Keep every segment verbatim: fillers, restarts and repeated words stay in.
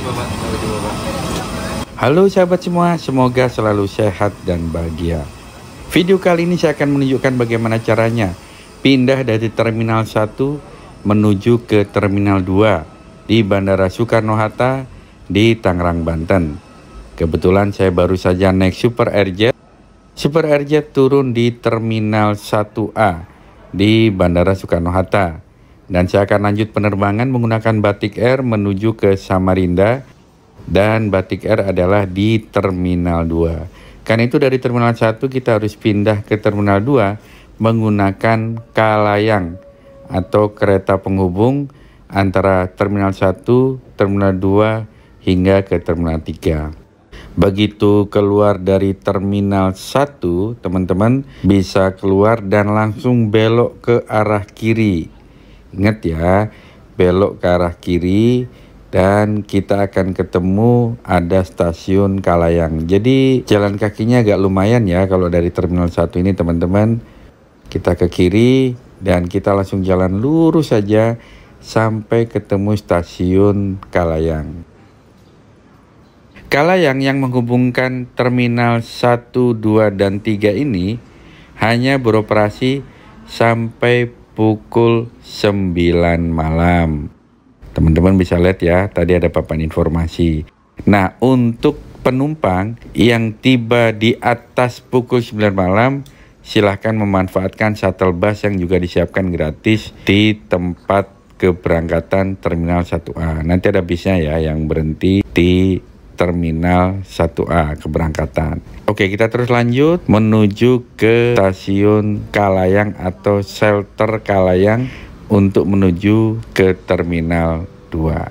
Bapak. Permisi Bapak. Halo sahabat semua, semoga selalu sehat dan bahagia. Video kali ini saya akan menunjukkan bagaimana caranya pindah dari Terminal satu menuju ke Terminal dua di Bandara Soekarno-Hatta di Tangerang, Banten. Kebetulan saya baru saja naik Super Airjet. Super Airjet turun di Terminal satu A di Bandara Soekarno-Hatta. Dan saya akan lanjut penerbangan menggunakan Batik Air menuju ke Samarinda. Dan Batik Air adalah di Terminal dua. Karena itu dari Terminal satu kita harus pindah ke Terminal dua menggunakan Kalayang atau kereta penghubung antara Terminal satu, Terminal dua hingga ke Terminal tiga. Begitu keluar dari Terminal satu, teman-teman bisa keluar dan langsung belok ke arah kiri. Ingat ya, belok ke arah kiri dan kita akan ketemu ada stasiun Kalayang. Jadi jalan kakinya agak lumayan ya kalau dari Terminal satu ini teman-teman. Kita ke kiri dan kita langsung jalan lurus saja sampai ketemu stasiun Kalayang. Kalayang yang menghubungkan Terminal satu, dua, dan tiga ini hanya beroperasi sampai pukul sembilan malam. Teman-teman bisa lihat ya, tadi ada papan informasi. Nah, untuk penumpang yang tiba di atas pukul sembilan malam, silahkan memanfaatkan shuttle bus yang juga disiapkan gratis di tempat keberangkatan Terminal satu A. Nanti ada bisnya ya yang berhenti di Terminal satu A keberangkatan. Oke, kita terus lanjut menuju ke stasiun Kalayang atau shelter Kalayang untuk menuju ke Terminal dua.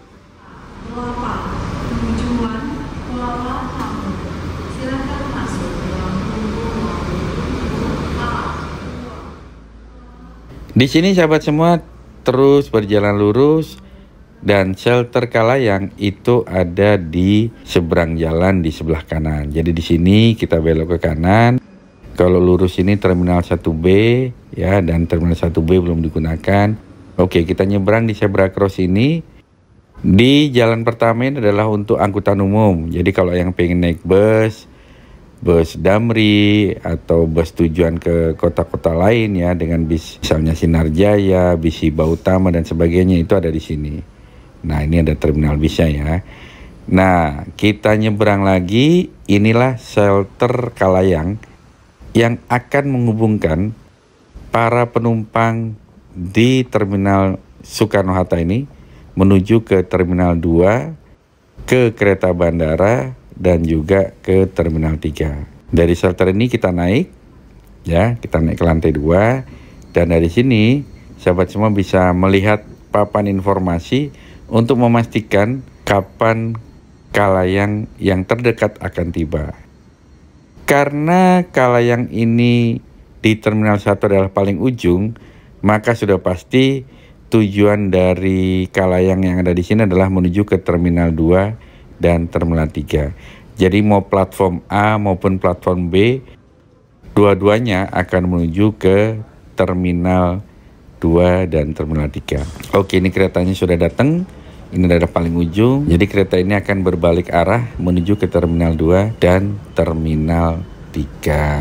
Di sini sahabat semua terus berjalan lurus dan shelter Kalayang itu ada di seberang jalan di sebelah kanan. Jadi di sini kita belok ke kanan. Kalau lurus ini Terminal satu B ya, dan Terminal satu B belum digunakan. Oke, kita nyebrang di zebra cross ini. Di jalan pertama ini adalah untuk angkutan umum. Jadi kalau yang pengen naik bus, bus Damri atau bus tujuan ke kota-kota lain ya dengan bis misalnya Sinar Jaya, bis Hiba Utama dan sebagainya itu ada di sini. Nah, ini ada terminal bisnya ya. Nah, kita nyebrang lagi, inilah shelter Kalayang yang akan menghubungkan para penumpang di Terminal Soekarno-Hatta ini menuju ke Terminal dua, ke kereta bandara, dan juga ke Terminal tiga. Dari shelter ini kita naik, ya, kita naik ke lantai dua, dan dari sini sahabat semua bisa melihat papan informasi untuk memastikan kapan Kalayang yang terdekat akan tiba. Karena Kalayang ini di Terminal satu adalah paling ujung, maka sudah pasti tujuan dari Kalayang yang ada di sini adalah menuju ke Terminal dua dan Terminal tiga. Jadi mau platform A maupun platform B, dua-duanya akan menuju ke Terminal dua dan Terminal tiga. Oke, ini keretanya sudah datang. Ini adalah paling ujung. Jadi kereta ini akan berbalik arah menuju ke Terminal dua dan Terminal tiga.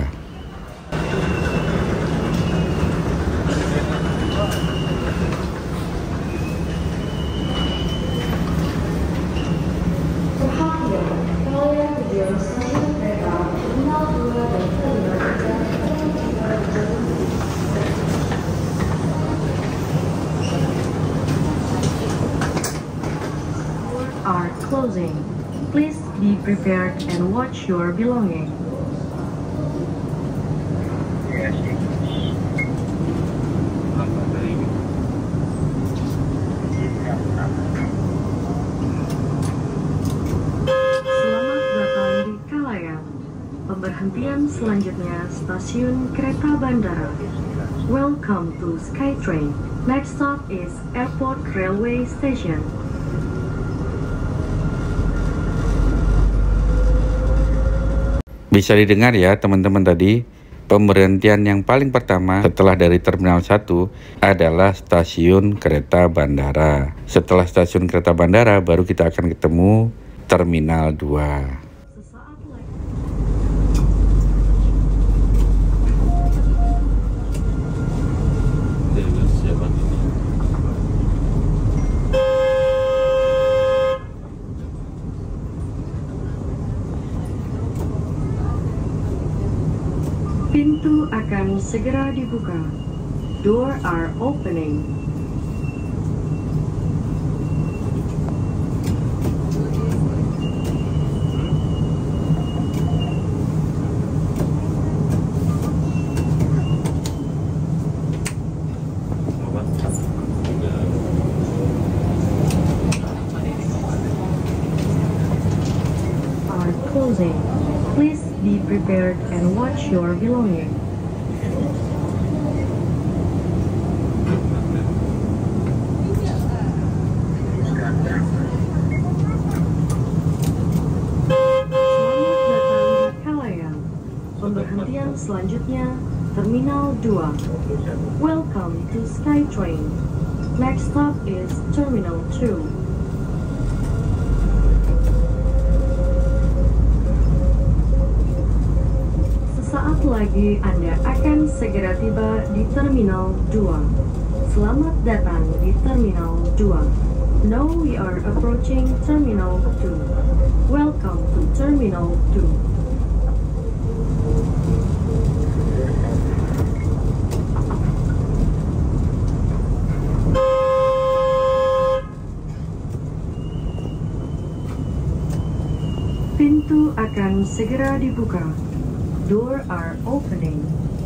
Are closing. Please be prepared and watch your belongings. Selamat datang di Kalayang. Pemberhentian selanjutnya stasiun kereta bandara. Welcome to SkyTrain. Next stop is Airport Railway Station. Bisa didengar ya teman-teman tadi Pemberhentian yang paling pertama setelah dari Terminal satu adalah stasiun kereta bandara. Setelah stasiun kereta bandara baru kita akan ketemu Terminal dua. Sesaat lagi pintu akan segera dibuka. Door are opening. Are closing. Please be prepared and watch your belongings. Pemberhentian selanjutnya Terminal dua. Welcome to SkyTrain. Next stop is Terminal two. Sesaat lagi Anda akan segera tiba di Terminal dua. Selamat datang di Terminal dua. Now we are approaching Terminal two. Welcome to Terminal two. Pintu akan segera dibuka. Door are opening.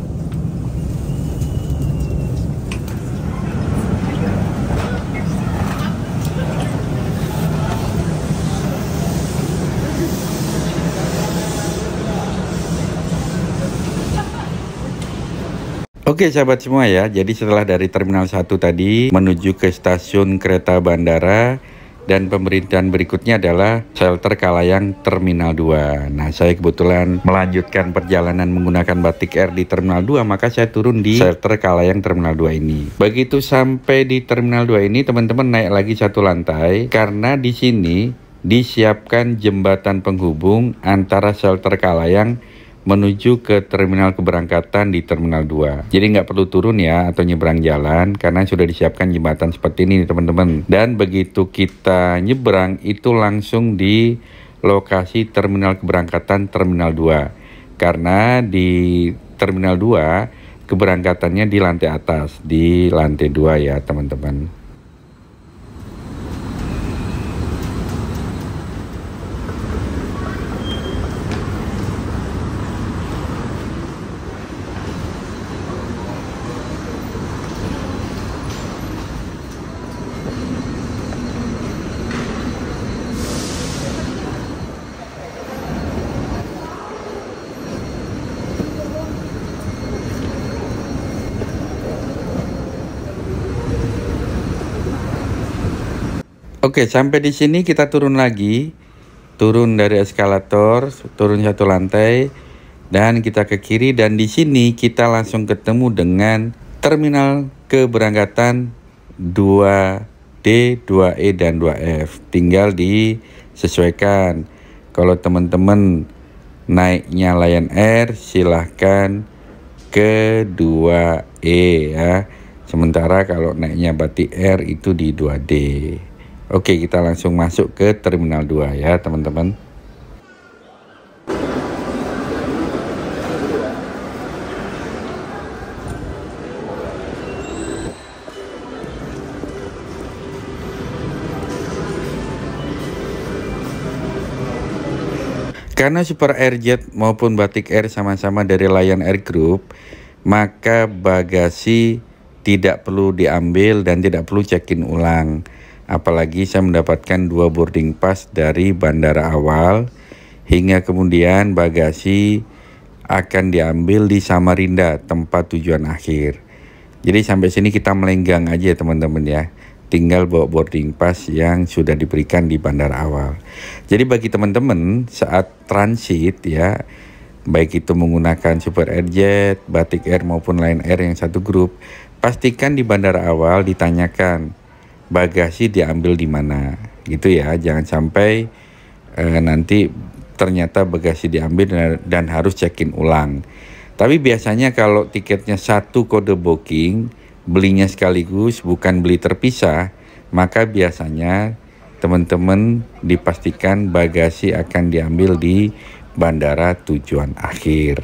Oke sahabat semua ya, jadi setelah dari Terminal satu tadi menuju ke stasiun kereta bandara, dan pemberhentian berikutnya adalah shelter Kalayang Terminal dua. Nah, saya kebetulan melanjutkan perjalanan menggunakan Batik Air di Terminal dua, maka saya turun di shelter Kalayang Terminal dua ini. Begitu sampai di Terminal dua ini, teman-teman naik lagi satu lantai karena di sini disiapkan jembatan penghubung antara shelter Kalayang menuju ke terminal keberangkatan di Terminal dua. Jadi nggak perlu turun ya atau nyebrang jalan karena sudah disiapkan jembatan seperti ini teman-teman. Dan begitu kita nyebrang itu langsung di lokasi terminal keberangkatan Terminal dua. Karena di Terminal dua keberangkatannya di lantai atas, di lantai dua ya teman-teman. Oke, sampai di sini kita turun lagi, turun dari eskalator, turun satu lantai, dan kita ke kiri. Dan di sini kita langsung ketemu dengan terminal keberangkatan dua D, dua E, dan dua F. Tinggal disesuaikan. Kalau teman-teman naiknya Lion Air, silahkan ke dua E ya. Sementara kalau naiknya Batik Air itu di dua D. Oke, kita langsung masuk ke Terminal dua ya teman-teman. Karena Super Airjet maupun Batik Air sama-sama dari Lion Air Group, maka bagasi tidak perlu diambil dan tidak perlu check-in ulang. Apalagi saya mendapatkan dua boarding pass dari bandara awal hingga kemudian bagasi akan diambil di Samarinda, tempat tujuan akhir. Jadi sampai sini kita melenggang aja teman-teman ya. Tinggal bawa boarding pass yang sudah diberikan di bandara awal. Jadi bagi teman-teman saat transit ya, baik itu menggunakan Super Airjet, Batik Air maupun Lion Air yang satu grup, pastikan di bandara awal ditanyakan bagasi diambil di mana, gitu ya. Jangan sampai eh, nanti ternyata bagasi diambil dan, dan harus check-in ulang. Tapi biasanya kalau tiketnya satu kode booking, belinya sekaligus bukan beli terpisah, maka biasanya teman-teman dipastikan bagasi akan diambil di bandara tujuan akhir.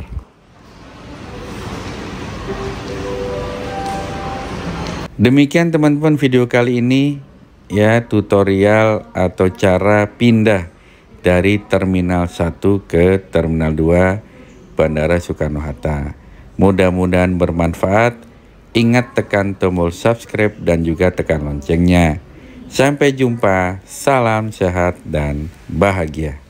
Demikian teman-teman video kali ini ya, tutorial atau cara pindah dari Terminal satu ke Terminal dua Bandara Soekarno-Hatta. Mudah-mudahan bermanfaat. Ingat tekan tombol subscribe dan juga tekan loncengnya. Sampai jumpa, salam sehat dan bahagia.